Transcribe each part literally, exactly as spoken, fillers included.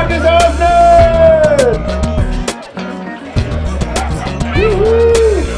Schnitzeljagd ist eröffnet! Juhu!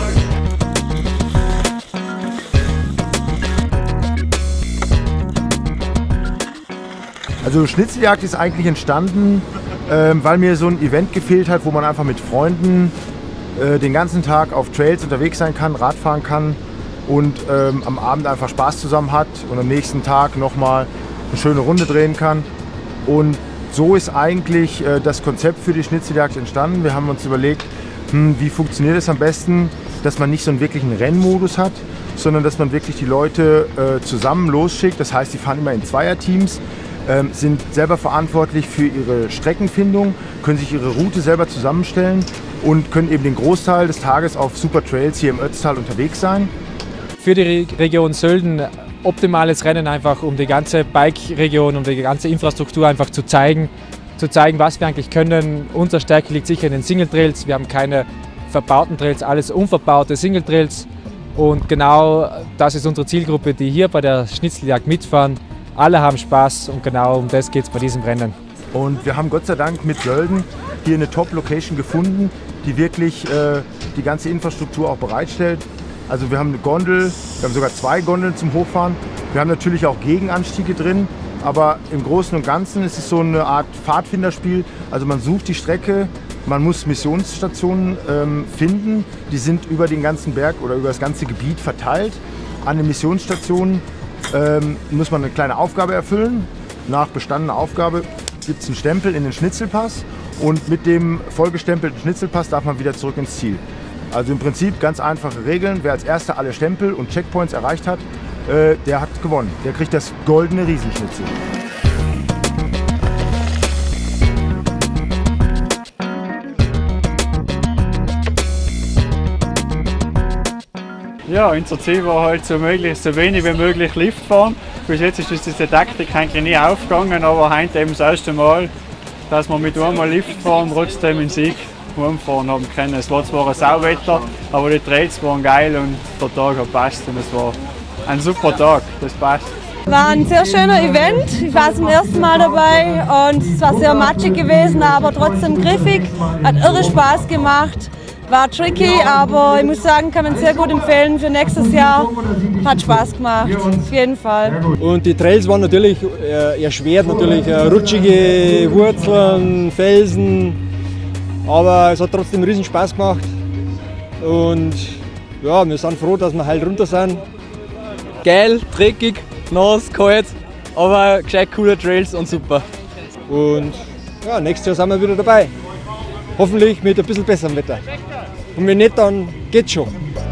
Also Schnitzeljagd ist eigentlich entstanden, ähm, weil mir so ein Event gefehlt hat, wo man einfach mit Freunden äh, den ganzen Tag auf Trails unterwegs sein kann, Radfahren kann und ähm, am Abend einfach Spaß zusammen hat und am nächsten Tag nochmal eine schöne Runde drehen kann. Und so ist eigentlich äh, das Konzept für die Schnitzeljagd entstanden. Wir haben uns überlegt, hm, wie funktioniert es am besten, dass man nicht so einen wirklichen Rennmodus hat, sondern dass man wirklich die Leute äh, zusammen losschickt. Das heißt, die fahren immer in Zweierteams, ähm, sind selber verantwortlich für ihre Streckenfindung, können sich ihre Route selber zusammenstellen und können eben den Großteil des Tages auf Super Trails hier im Ötztal unterwegs sein. Für die Region Sölden optimales Rennen, einfach um die ganze Bike-Region, um die ganze Infrastruktur einfach zu zeigen, zu zeigen, was wir eigentlich können. Unsere Stärke liegt sicher in den Single-Trails. Wir haben keine verbauten Trails, alles unverbaute Single-Trails. Und genau das ist unsere Zielgruppe, die hier bei der Schnitzeljagd mitfahren. Alle haben Spaß und genau um das geht es bei diesem Rennen. Und wir haben Gott sei Dank mit Sölden hier eine Top-Location gefunden, die wirklich äh, die ganze Infrastruktur auch bereitstellt. Also wir haben eine Gondel, wir haben sogar zwei Gondeln zum Hochfahren. Wir haben natürlich auch Gegenanstiege drin, aber im Großen und Ganzen ist es so eine Art Pfadfinderspiel. Also man sucht die Strecke, man muss Missionsstationen ähm, finden. Die sind über den ganzen Berg oder über das ganze Gebiet verteilt. An den Missionsstationen ähm, muss man eine kleine Aufgabe erfüllen. Nach bestandener Aufgabe gibt es einen Stempel in den Schnitzelpass und mit dem vollgestempelten Schnitzelpass darf man wieder zurück ins Ziel. Also im Prinzip ganz einfache Regeln. Wer als erster alle Stempel und Checkpoints erreicht hat, äh, der hat gewonnen. Der kriegt das goldene Riesenschnitzel. Ja, unser Ziel war halt so, möglich, so wenig wie möglich Lift fahren. Bis jetzt ist uns diese Taktik eigentlich nie aufgegangen, aber heute eben das erste Mal, dass wir mit einmal Lift fahren, trotzdem einen Sieg heimfahren haben können. Es war zwar ein Sauwetter, aber die Trails waren geil und der Tag hat gepasst und es war ein super Tag, das passt. War ein sehr schöner Event. Ich war zum ersten Mal dabei und es war sehr matschig gewesen, aber trotzdem griffig. Hat irre Spaß gemacht. War tricky, aber ich muss sagen, kann man sehr gut empfehlen für nächstes Jahr. Hat Spaß gemacht, auf jeden Fall. Und die Trails waren natürlich erschwert, natürlich rutschige Wurzeln, Felsen. Aber es hat trotzdem riesen Spaß gemacht und ja, wir sind froh, dass wir halt runter sind. Geil, dreckig, nass, kalt, aber gescheit coole Trails und super. Und ja, nächstes Jahr sind wir wieder dabei. Hoffentlich mit ein bisschen besserem Wetter. Und wenn nicht, dann geht's schon.